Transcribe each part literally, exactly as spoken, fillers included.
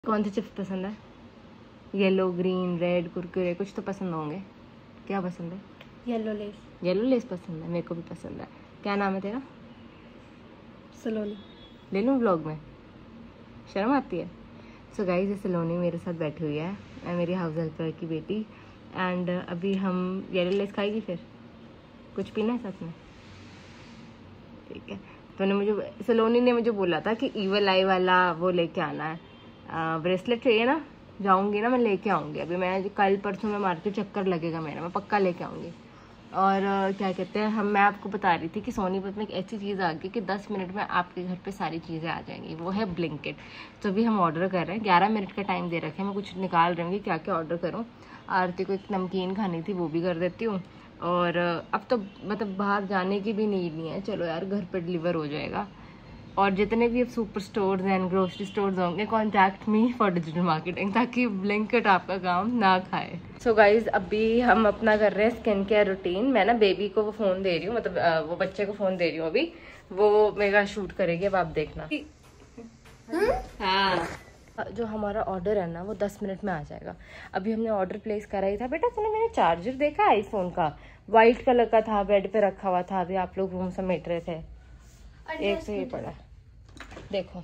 कौन से चिप्स पसंद है? येलो, ग्रीन, रेड, कुरकुरे कुछ तो पसंद होंगे। क्या पसंद है? Yellow less. येलो लेस पसंद है, मेरे को भी पसंद है। क्या नाम है तेरा? सलोनी। ले लूँ व्लॉग में? शर्म आती है? सो गाइस, ये सलोनी मेरे साथ बैठी हुई है, मैं मेरी हाउस हेल्पर की बेटी। एंड अभी हम येलो लेस खाएगी, फिर कुछ पीना है साथ में, ठीक है? तो ने मुझे सलोनी ने मुझे बोला था कि ईवल आई वाला वो लेके आना है, ब्रेसलेट चाहिए ना, जाऊंगी ना मैं लेके आऊंगी। अभी मैं कल परसों में मार्केट चक्कर लगेगा मेरा, मैं पक्का लेके आऊंगी। और uh, क्या कहते हैं, हम मैं आपको बता रही थी कि सोनीपत में एक ऐसी चीज़ आ गई कि दस मिनट में आपके घर पे सारी चीज़ें आ जाएंगी, वो है ब्लिंकिट। तो अभी हम ऑर्डर कर रहे हैं, ग्यारह मिनट का टाइम दे रखे हैं, मैं कुछ निकाल रही हूँ कि क्या क्या ऑर्डर करूँ। आरती को एक नमकीन खानी थी, वो भी कर देती हूँ। और अब तो मतलब बाहर जाने की भी नीड नहीं है, चलो यार घर पे डिलीवर हो जाएगा। और जितने भी अब super stores and grocery stores होंगे, contact me for digital marketing, ताकि ब्लिंकिट आपका काम ना खाए। सो so गाइज, अभी हम अपना कर रहे हैं स्किन केयर रूटीन। मैं ना बेबी को वो फ़ोन दे रही हूँ, मतलब वो बच्चे को फ़ोन दे रही हूँ अभी, वो मेरा शूट करेगी, अब आप देखना। हाँ, जो हमारा ऑर्डर है ना वो दस मिनट में आ जाएगा। अभी हमने ऑर्डर प्लेस करा ही था। बेटा तूने मैंने चार्जर देखा आईफोन का, वाइट कलर का था, बेड पे रखा हुआ था, अभी आप लोग रूम समेट रहे थे, एक से ही पड़ा। देखो,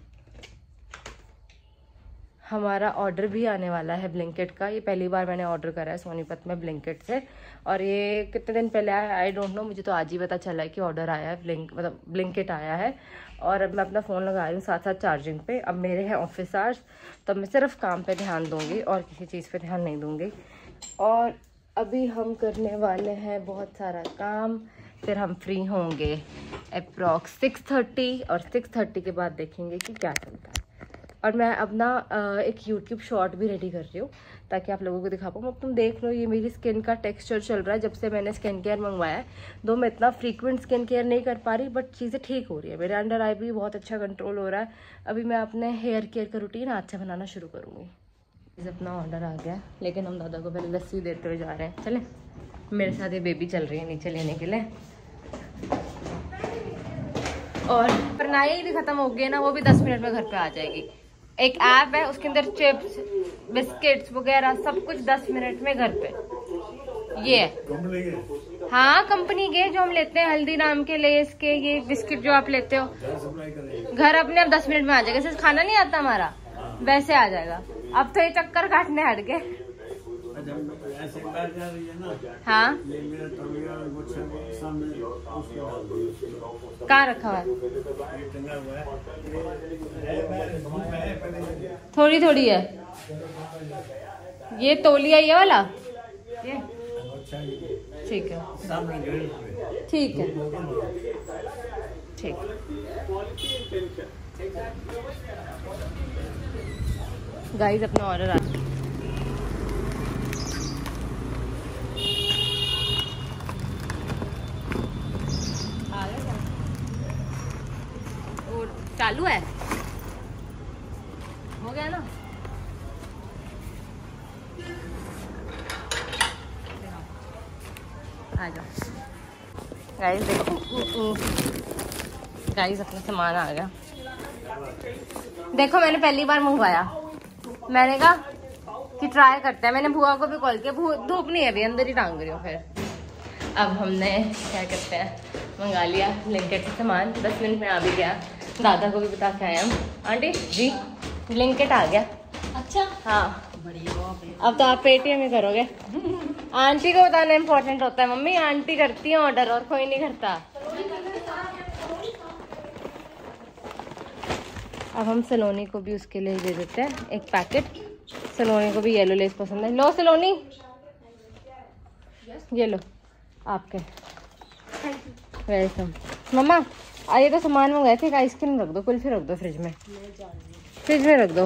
हमारा ऑर्डर भी आने वाला है ब्लिंकिट का। ये पहली बार मैंने ऑर्डर करा है सोनीपत में ब्लिंकिट से, और ये कितने दिन पहले आया आई डोंट नो, मुझे तो आज ही पता चला है कि ऑर्डर आया है, ब्लिंक मतलब ब्लिंकिट आया है। और अब मैं अपना फ़ोन लगा रही हूँ साथ साथ चार्जिंग पे। अब मेरे हैं ऑफिस आवर्स, तो मैं सिर्फ काम पे ध्यान दूँगी और किसी चीज़ पे ध्यान नहीं दूँगी। और अभी हम करने वाले हैं बहुत सारा काम, फिर हम फ्री होंगे अप्रॉक्स सिक्स थर्टी, और सिक्स थर्टी के बाद देखेंगे कि क्या चलता है। और मैं अपना एक यूट्यूब शॉर्ट भी रेडी कर रही हूँ ताकि आप लोगों को दिखा पाऊँ। अब तुम देख लो, ये मेरी स्किन का टेक्सचर चल रहा है जब से मैंने स्किन केयर मंगवाया है। दो मैं इतना फ्रीक्वेंट स्किन केयर नहीं कर पा रही, बट चीज़ें ठीक हो रही है। मेरे अंडर आई भी बहुत अच्छा कंट्रोल हो रहा है। अभी मैं अपने हेयर केयर का रूटीन आज से बनाना शुरू करूँगी। अपना ऑर्डर आ गया, लेकिन हम दादा को पहले लस्सी देते हुए जा रहे हैं। चले, मेरे साथ ये बेबी चल रही है नीचे लेने के लिए। और प्रणाई भी खत्म हो गई ना, वो भी दस मिनट में घर पे आ जाएगी। एक ऐप है, उसके अंदर चिप्स, बिस्किट्स वगैरह सब कुछ दस मिनट में घर पे। ये है, हाँ कंपनी के जो हम लेते हैं, हल्दीराम के, लेस के, ये बिस्किट जो आप लेते हो घर अपने आप दस मिनट में आ जाएगा। जैसे खाना नहीं आता हमारा, वैसे आ जाएगा। अब तो ये चक्कर काटने हट गए। हाँ, कहाँ रखा हुआ है? थोड़ी थोड़ी है ये तौलिया, ये वाला, ये ठीक है, ठीक है, ठीक। गाइस, अपना ऑर्डर आ चालू है, हो गया ना? आ जाओ गाइस, देखो गाइस, अपना सामान आ गया। देखो, मैंने पहली बार मंगवाया, मैंने कहा कि ट्राई करते हैं। मैंने बुआ को भी कॉल किया, धूप नहीं है अभी, अंदर ही टांग रही हूँ। फिर अब हमने क्या कहते हैं मंगा लिया ब्लिंकिट से सामान, दस मिनट में आ भी गया। दादा को भी बता के आए हम। आंटी जी, ब्लिंकिट आ गया। अच्छा, हाँ बढ़िया। अब तो आप पेटीएम ही करोगे। आंटी को बताना इम्पोर्टेंट होता है मम्मी, आंटी करती है ऑर्डर और कोई नहीं करता। अब हम सलोनी को भी उसके लिए दे देते हैं एक पैकेट। सलोनी को भी येलो लेस पसंद है। लो सलोनी, ये लो आपके। वेलकम। मम्मा, ये तो सामान मंगाए थे, आइसक्रीम रख दो, कुल्फी रख दो फ्रिज में, फ्रिज में रख दो।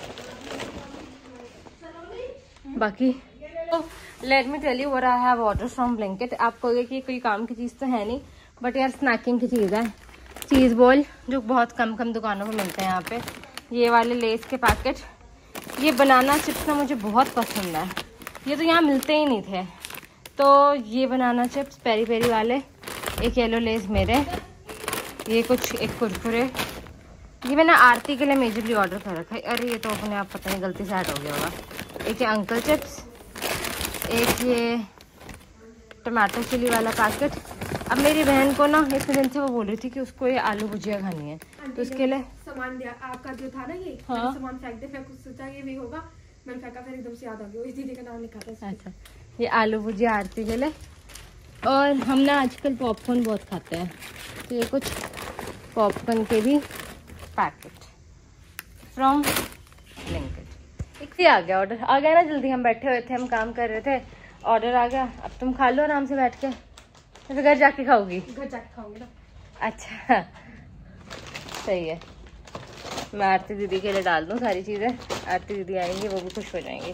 बाकी तो let me tell you what I have order from Blinkit. आप कहोगे कि कोई काम की चीज़ तो है नहीं, बट यार स्नैकिंग की चीज़ है। चीज़ बॉल जो बहुत कम कम दुकानों में मिलते हैं यहाँ पे, ये वाले लेस के पैकेट। ये बनाना चिप्स ना मुझे बहुत पसंद है, ये तो यहाँ मिलते ही नहीं थे। तो ये बनाना चिप्स पेरी पेरी वाले, एक येलो लेस मेरे, ये कुछ एक कुरकुरे, ये मैंने आरती के लिए मेजरली ऑर्डर कर रखा है। अरे ये तो अपने आप पता नहीं गलती से ऐड हो गया होगा। एक ये अंकल चिप्स, एक ये टमाटो चिली वाला पैकेट। अब मेरी बहन को ना इतने दिन से वो बोल रही थी कि उसको ये आलू भुजिया खानी है, तो उसके लिए सामान दिया आपका जो था ना ये, हाँ? सामान फेंक दे, फिर कुछ सोचा ये भी होगा, मैंने फेंका, फिर एकदम से याद आ गया इस दीदी का नाम लिखा था। अच्छा, ये आलू भुजिया आरती के लिए। और हम ना आजकल पॉपकॉर्न बहुत खाते हैं, तो ये कुछ पॉपकॉर्न के भी पैकेट फ्रॉम ब्लिंकिट। एक ही आ गया ऑर्डर, आ गया ना जल्दी। हम बैठे हुए थे, हम काम कर रहे थे, ऑर्डर आ गया। अब तुम खा लो आराम से बैठ के, फिर घर जाके खाओगी? घर जाके खाऊंगी ना। अच्छा सही है। मैं आरती दीदी के लिए डाल दूँ सारी चीज़ें, आरती दीदी आएंगी वो भी खुश हो जाएंगी।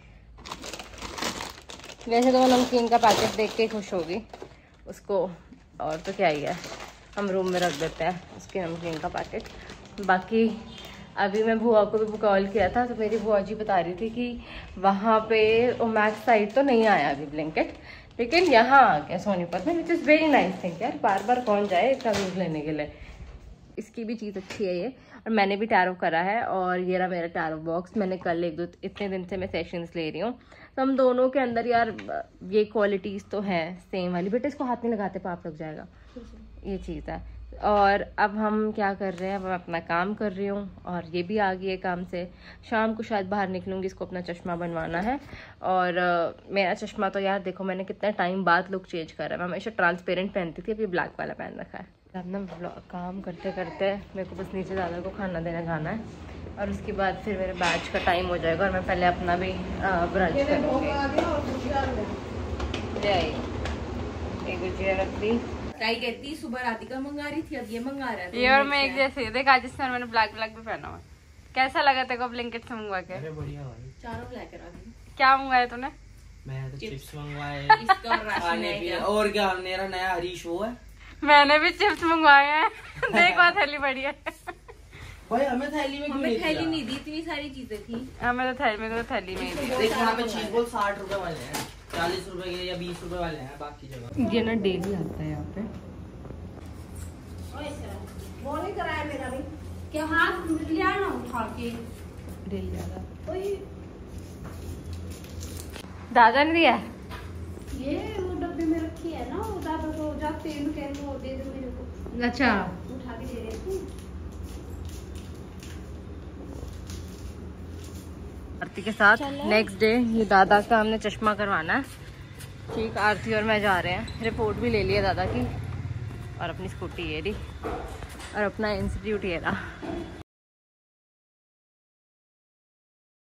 वैसे तो वो नमकीन का पैकेट देख के खुश होगी उसको, और तो क्या ही है, हम रूम में रख देते हैं उसके नमकीन का पैकेट। बाकी अभी मैं बुआ को भी कॉल किया था, तो मेरी बुआ जी बता रही थी कि वहाँ पे ओमैक्स साइड तो नहीं आया अभी ब्लिंकिट, लेकिन यहाँ आ गया सोनीपत में, which is very nice thing. यार बार बार कौन जाए इतना दूर लेने के लिए। इसकी भी चीज़ अच्छी है ये। और मैंने भी टैरो करा है, और ये रहा मेरा टैरो बॉक्स। मैंने कल एक दो इतने दिन से मैं सेशंस ले रही हूँ, तो हम दोनों के अंदर यार ये क्वालिटीज़ तो हैं सेम वाली। बेटा इसको हाथ में लगाते पाप लग जाएगा, ये चीज़ है। और अब हम क्या कर रहे हैं, मैं अपना काम कर रही हूँ, और ये भी आ गई है काम से। शाम को शायद बाहर निकलूँगी, इसको अपना चश्मा बनवाना है। और uh, मेरा चश्मा तो यार देखो मैंने कितने टाइम बाद लुक चेंज करा है। मैं हमेशा ट्रांसपेरेंट पहनती थी, अब ये ब्लैक वाला पहन रखा है। अब ना काम करते करते मेरे को बस नीचे दादा को खाना देना जाना है, और उसके बाद फिर मेरे बैच का टाइम हो जाएगा, और मैं पहले अपना भी ब्रंच करूँगी। एक गुजिया रख दी। ताई कहती सुबह राधिका मंगा रही थी, अब ये मंगा रहा है। ये और मैं एक जैसे देख, आज इसमें मैंने ब्लैक ब्लैक भी पहना हुआ। कैसा लगा तेरे को ब्लिंकिट से मंगवा के? अरे बढ़िया भाई। चारों ब्लैक करा दी। क्या मंगाया तूने? मैं तो चिप्स मंगवाए इसका और राशन खाने है पीने, क्या? और क्या मेरा नया हरीश वो है। मैंने भी चिप्स मंगवाए हैं। देख वहाँ थैली पड़ी है। भाई हमें थैली में क्यों हमें नहीं थैली दिया? नहीं दी, इतनी सारी चीजें थी। हमें तो थैली में तो थैली में ही दी। देख यहाँ पे चीज बोल साठ रुपए वाले हैं, चालीस रुपए के या बीस रुपए वाले हैं बाकी जगह। ये ना डेली आता है यहाँ पे। वो नहीं कराया मेरा भी, क्या हाथ लिया ना उठा के? डेली आता है। दादा ने दिया? ये वो डब्बे में रखी है ना, वो दादा को जाते हैं कह वो दे दो मेरे को, अच्छा उठा के दे रहे थे। आरती के साथ नेक्स्ट डे ये दादा का हमने चश्मा करवाना है। ठीक, आरती और मैं जा रहे हैं। रिपोर्ट भी ले लिया दादा की, और अपनी स्कूटी ये रही, और अपना इंस्टीट्यूट ये रहा।